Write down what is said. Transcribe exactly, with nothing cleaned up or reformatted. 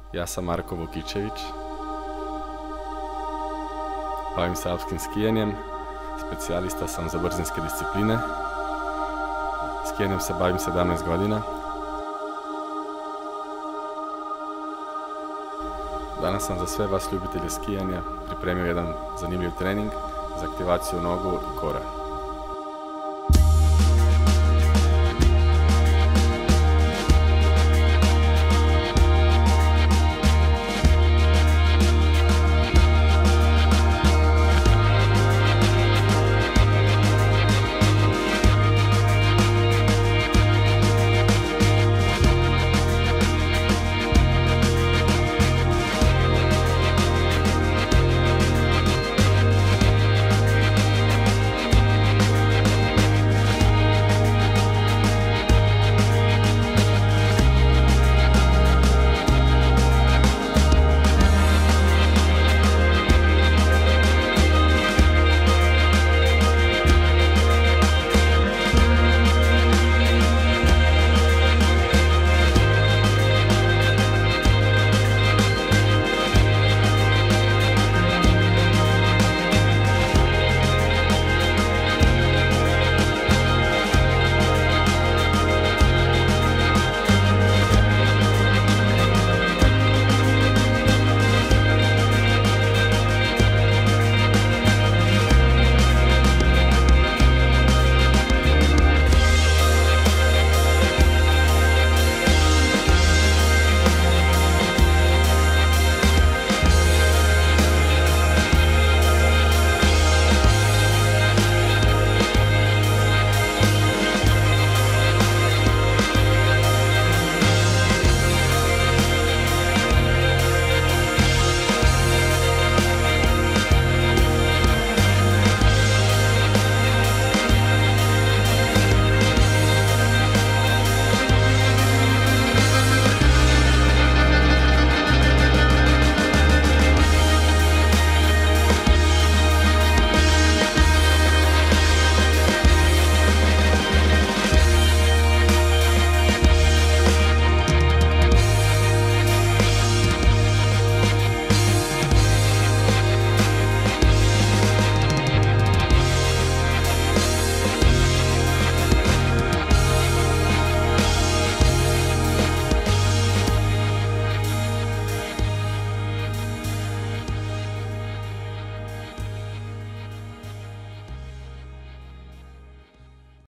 Ja sam Marko Vukičević, bavim se alpskim skijanjem, specijalista sam za brzinske discipline. Skijanjem se bavim sedamnaest godina. Danas sam za sve vas ljubitelje skijanja pripremio jedan zanimljiv trening za aktivaciju nogu i kora.